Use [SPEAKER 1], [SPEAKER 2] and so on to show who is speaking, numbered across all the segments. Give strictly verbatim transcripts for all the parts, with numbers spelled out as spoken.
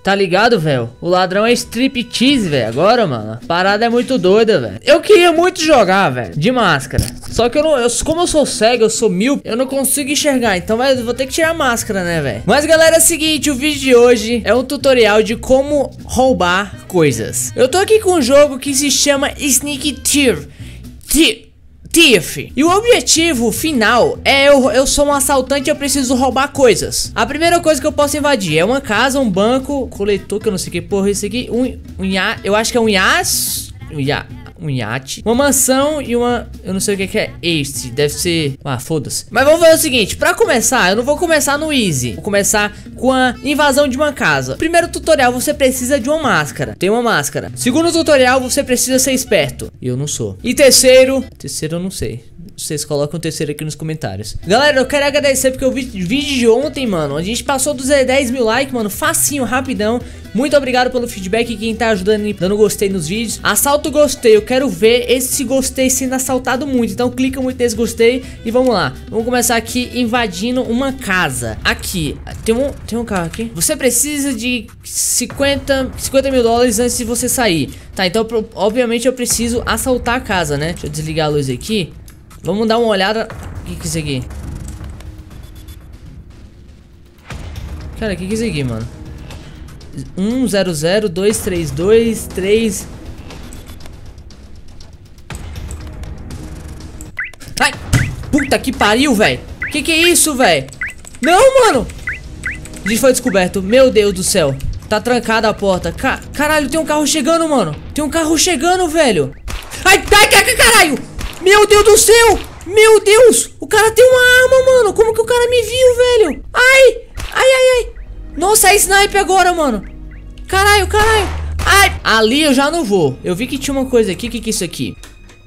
[SPEAKER 1] Tá ligado, velho? O ladrão é striptease, velho. Agora, mano, a parada é muito doida, velho. Eu queria muito jogar, velho, de máscara. Só que eu não, eu, como eu sou cego, eu sou míope, eu não consigo enxergar. Então vai, eu vou ter que tirar a máscara, né, velho? Mas, galera, é o seguinte, o vídeo de hoje é um tutorial de como roubar coisas. Eu tô aqui com um jogo que se chama Sneak Thief. Thief. Thief. E o objetivo final é eu, eu sou um assaltante e eu preciso roubar coisas. A primeira coisa que eu posso invadir é uma casa, um banco, coletor, que eu não sei que porra é isso aqui, um, um ia, eu acho que é um ias, um ia, um iate, uma mansão e uma, eu não sei o que, que é este, deve ser, ah, foda-se. Mas vamos fazer o seguinte, pra começar, eu não vou começar no easy, vou começar com a invasão de uma casa. Primeiro tutorial, você precisa de uma máscara, tem uma máscara. Segundo tutorial, você precisa ser esperto, e eu não sou. E terceiro, terceiro eu não sei. Vocês colocam o terceiro aqui nos comentários. Galera, eu quero agradecer porque o vídeo de ontem, mano, a gente passou dos dez mil likes, mano, facinho, rapidão. Muito obrigado pelo feedback e quem tá ajudando, dando gostei nos vídeos. Assalto gostei, eu quero ver esse gostei sendo assaltado muito. Então clica muito nesse gostei e vamos lá. Vamos começar aqui invadindo uma casa. Aqui, tem um, tem um carro aqui. Você precisa de cinquenta mil dólares antes de você sair. Tá, então obviamente eu preciso assaltar a casa, né? Deixa eu desligar a luz aqui. Vamos dar uma olhada. O que que é isso aqui? Cara, o que que é isso aqui, mano? um zero zero dois três dois três. Ai! Puta que pariu, velho! Que que é isso, velho? Não, mano! A gente foi descoberto. Meu Deus do céu. Tá trancada a porta. Ca Caralho, tem um carro chegando, mano. Tem um carro chegando, velho. Ai, ai, ai, caralho! Meu Deus do céu! Meu Deus! O cara tem uma arma, mano! Como que o cara me viu, velho? Ai! Ai, ai, ai! Nossa, é sniper agora, mano! Caralho, caralho! Ai! Ali eu já não vou. Eu vi que tinha uma coisa aqui. O que que é isso aqui?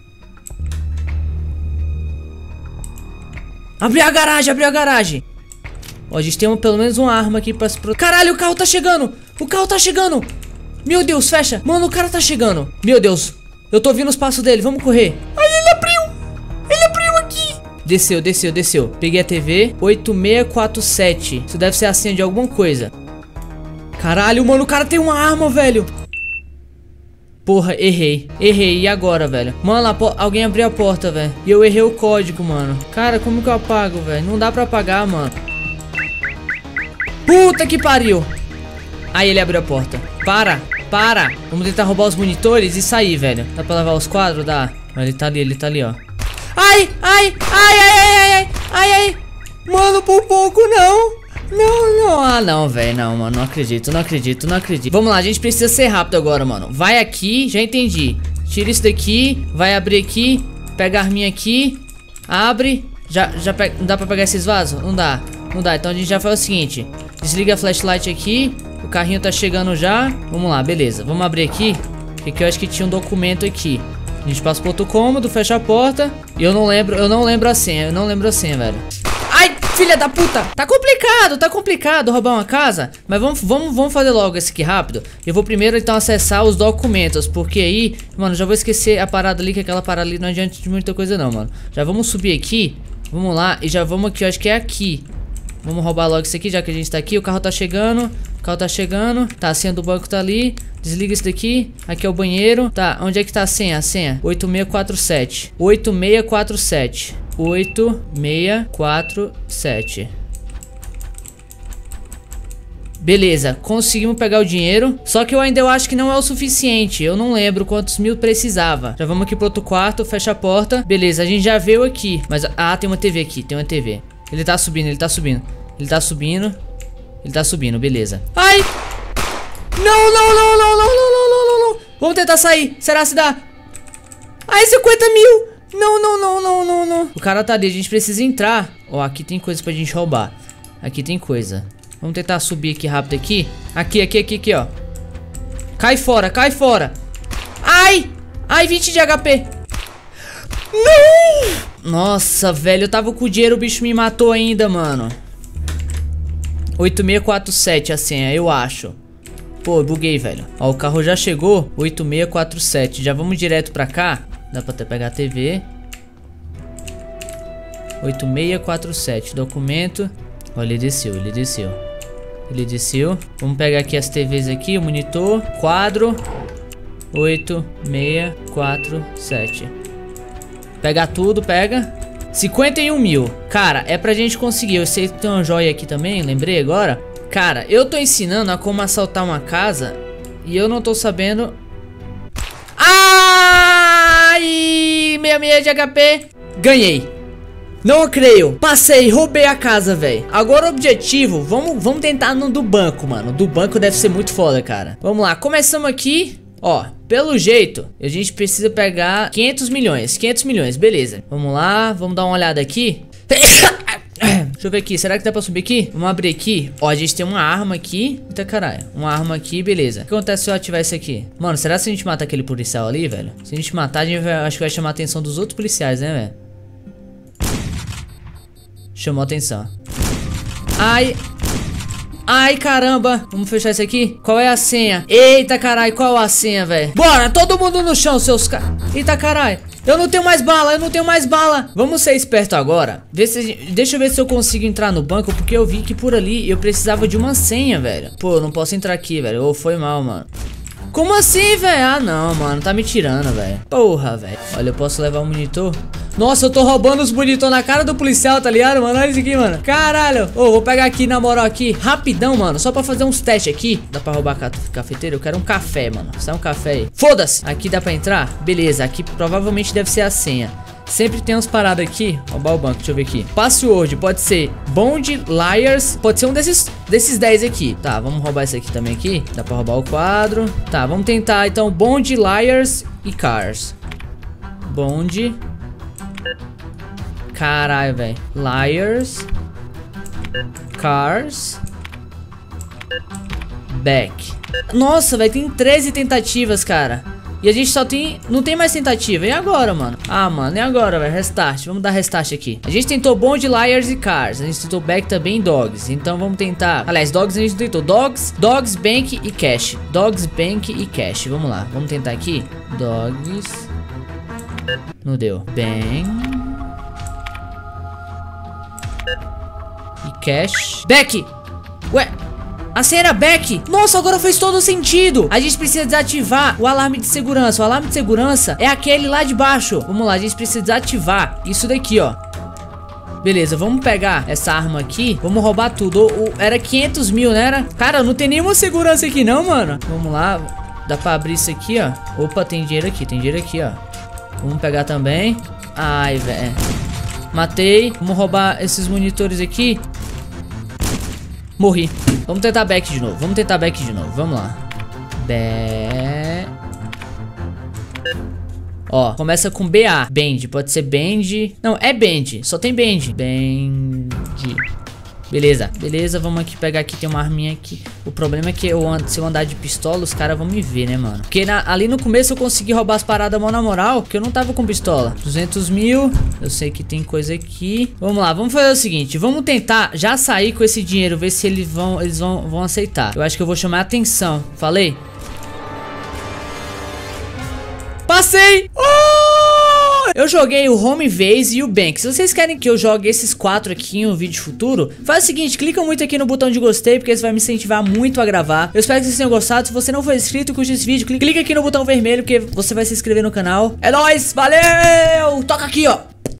[SPEAKER 1] Abriu a garagem, abriu a garagem! Ó, a gente tem uma, pelo menos uma arma aqui pra se proteger. Caralho, o carro tá chegando! O carro tá chegando! Meu Deus, fecha! Mano, o cara tá chegando! Meu Deus! Eu tô ouvindo os passos dele, vamos correr! Ai, ele abriu! Ele abriu aqui! Desceu, desceu, desceu. Peguei a T V. oito seis quatro sete. Isso deve ser a senha de alguma coisa. Caralho, mano, o cara tem uma arma, velho. Porra, errei. Errei, e agora, velho? Mano, alguém abriu a porta, velho. E eu errei o código, mano. Cara, como que eu apago, velho? Não dá pra apagar, mano. Puta que pariu. Aí ele abriu a porta. Para, para. Vamos tentar roubar os monitores e sair, velho. Dá pra lavar os quadros? Dá. Ele tá ali, ele tá ali, ó. Ai, ai, ai, ai, ai, ai, ai, ai. Mano, por pouco não. Não, não, ah não, velho, não, mano, não acredito, não acredito, não acredito. Vamos lá, a gente precisa ser rápido agora, mano. Vai aqui, já entendi. Tira isso daqui, vai abrir aqui. Pega a arminha aqui. Abre, já, já pega, não dá pra pegar esses vasos? Não dá, não dá, então a gente já faz o seguinte. Desliga a flashlight aqui. O carrinho tá chegando já. Vamos lá, beleza, vamos abrir aqui. Porque eu acho que tinha um documento aqui. A gente passa pro outro cômodo, fecha a porta. E eu não lembro, eu não lembro a senha, eu não lembro a senha, velho. Ai, filha da puta! Tá complicado, tá complicado roubar uma casa. Mas vamos, vamos, vamos fazer logo esse aqui rápido. Eu vou primeiro então acessar os documentos. Porque aí, mano, já vou esquecer a parada ali. Que aquela parada ali não adianta de muita coisa não, mano. Já vamos subir aqui. Vamos lá e já vamos aqui, eu acho que é aqui. Vamos roubar logo isso aqui, já que a gente tá aqui. O carro tá chegando, o carro tá chegando. Tá, a senha do banco tá ali. Desliga isso daqui, aqui é o banheiro. Tá, onde é que tá a senha? A senha, oito seis quatro sete. oito seis quatro sete. oito seis quatro sete. Beleza, conseguimos pegar o dinheiro. Só que eu ainda eu acho que não é o suficiente. Eu não lembro quantos mil precisava. Já vamos aqui pro outro quarto, fecha a porta. Beleza, a gente já veio aqui. Mas, ah, tem uma T V aqui, tem uma T V. Ele tá subindo, ele tá subindo. Ele tá subindo. Ele tá subindo, beleza. Ai! Não, não, não, não, não, não, não, não, não. Vamos tentar sair, será se dá? Ai, cinquenta mil. Não, não, não, não, não, não. O cara tá ali, a gente precisa entrar. Ó, aqui tem coisa pra gente roubar. Aqui tem coisa. Vamos tentar subir aqui rápido aqui. Aqui, aqui, aqui, aqui, ó. Cai fora, cai fora. Ai, ai, vinte de H P. Não. Nossa, velho, eu tava com o dinheiro, o bicho me matou ainda, mano. oito seis quatro sete a senha, eu acho. Pô, buguei, velho. Ó, o carro já chegou. oito seis quatro sete. Já vamos direto pra cá. Dá pra até pegar a T V. oito seis quatro sete. Documento. Ó, ele desceu, ele desceu. Ele desceu. Vamos pegar aqui as T Vs aqui, o monitor, quadro. oito, seis, quatro, sete. Pegar tudo, pega. cinquenta e um mil. Cara, é pra gente conseguir. Eu sei que tem uma joia aqui também, lembrei agora. Cara, eu tô ensinando a como assaltar uma casa e eu não tô sabendo. Ai! sessenta e seis de H P. Ganhei. Não creio. Passei, roubei a casa, velho. Agora o objetivo, vamos, vamos tentar no do banco, mano. Do banco deve ser muito foda, cara. Vamos lá, começamos aqui. Ó, pelo jeito, a gente precisa pegar quinhentos milhões. quinhentos milhões, beleza. Vamos lá, vamos dar uma olhada aqui. Deixa eu ver aqui, será que dá pra subir aqui? Vamos abrir aqui. Ó, a gente tem uma arma aqui. Eita caralho, uma arma aqui, beleza. O que acontece se eu ativar isso aqui? Mano, será que se a gente matar aquele policial ali, velho? Se a gente matar, a gente vai, acho que vai chamar a atenção dos outros policiais, né, velho? Chamou a atenção. Ai. Ai, caramba. Vamos fechar isso aqui? Qual é a senha? Eita, caralho, qual é a senha, velho? Bora, todo mundo no chão, seus caras. Eita, caralho. Eu não tenho mais bala, eu não tenho mais bala. Vamos ser esperto agora. Vê se, deixa eu ver se eu consigo entrar no banco, porque eu vi que por ali eu precisava de uma senha, velho. Pô, eu não posso entrar aqui, velho. Ou foi mal, mano. Como assim, velho? Ah, não, mano. Tá me tirando, velho. Porra, velho. Olha, eu posso levar um monitor. Nossa, eu tô roubando os monitor na cara do policial, tá ligado, mano? Olha isso aqui, mano. Caralho. Ô, oh, vou pegar aqui, na moral, aqui. Rapidão, mano. Só pra fazer uns testes aqui. Dá pra roubar a cafeteira? Eu quero um café, mano. Sai um café aí. Foda-se. Aqui dá pra entrar? Beleza. Aqui provavelmente deve ser a senha. Sempre tem umas paradas aqui. Roubar o banco, deixa eu ver aqui. Password, pode ser Bond, Liars. Pode ser um desses, desses dez aqui. Tá, vamos roubar esse aqui também aqui. Dá pra roubar o quadro. Tá, vamos tentar então Bond, Liars e Cars. Bond. Caralho, velho. Liars. Cars. Back. Nossa, velho, tem treze tentativas, cara. E a gente só tem... Não tem mais tentativa. E agora, mano? Ah, mano, e agora, velho? Restart. Vamos dar restart aqui. A gente tentou Bond, Liars e Cars. A gente tentou Back também e Dogs. Então vamos tentar... Aliás, Dogs a gente tentou. Dogs, Dogs, Bank e Cash. Dogs, Bank e Cash. Vamos lá. Vamos tentar aqui. Dogs. Não deu. Bank. E Cash. Back! Ué... A senha era back. Nossa, agora fez todo sentido. A gente precisa desativar o alarme de segurança. O alarme de segurança é aquele lá de baixo. Vamos lá, a gente precisa desativar isso daqui, ó. Beleza, vamos pegar essa arma aqui. Vamos roubar tudo. O, o, era quinhentos mil, né? Era? Cara, não tem nenhuma segurança aqui não, mano. Vamos lá. Dá pra abrir isso aqui, ó. Opa, tem dinheiro aqui, tem dinheiro aqui, ó. Vamos pegar também. Ai, velho. Matei. Vamos roubar esses monitores aqui. Morri. Vamos tentar back de novo. Vamos tentar back de novo. Vamos lá. Back. Ó, começa com B A. Band. Pode ser band. Não, é band. Só tem band. Band. Beleza. Beleza, vamos aqui pegar aqui. Tem uma arminha aqui. O problema é que eu ando, se eu andar de pistola, os caras vão me ver, né, mano? Porque na, ali no começo eu consegui roubar as paradas mó na moral, porque eu não tava com pistola. duzentos mil. Eu sei que tem coisa aqui. Vamos lá, vamos fazer o seguinte. Vamos tentar já sair com esse dinheiro. Ver se eles vão, eles vão, vão aceitar. Eu acho que eu vou chamar a atenção. Falei? Passei! Oh! Eu joguei o Home Base e o Bank. Se vocês querem que eu jogue esses quatro aqui em um vídeo futuro, faz o seguinte, clica muito aqui no botão de gostei, porque isso vai me incentivar muito a gravar. Eu espero que vocês tenham gostado. Se você não for inscrito, curte esse vídeo, clica aqui no botão vermelho, porque você vai se inscrever no canal. É nóis, valeu! Toca aqui, ó!